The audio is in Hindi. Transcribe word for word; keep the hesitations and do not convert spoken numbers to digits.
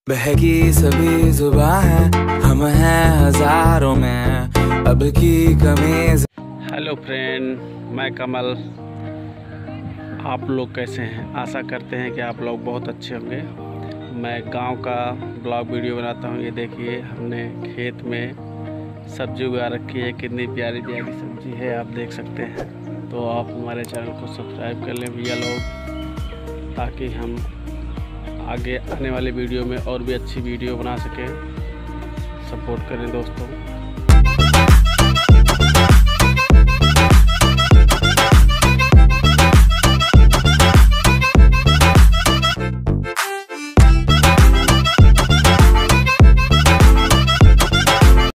बहकी सभी जुबां है, हम हैं हजारों में, अब की कमीज। हेलो फ्रेंड, मैं कमल। आप लोग कैसे हैं? आशा करते हैं कि आप लोग बहुत अच्छे होंगे। मैं गांव का ब्लॉग वीडियो बनाता हूं। ये देखिए, हमने खेत में सब्जी उगा रखी है। कितनी प्यारी प्यारी सब्जी है, आप देख सकते हैं। तो आप हमारे चैनल को सब्सक्राइब कर लें भैया लोग, ताकि हम आगे आने वाले वीडियो में और भी अच्छी वीडियो बना सकें। सपोर्ट करें दोस्तों।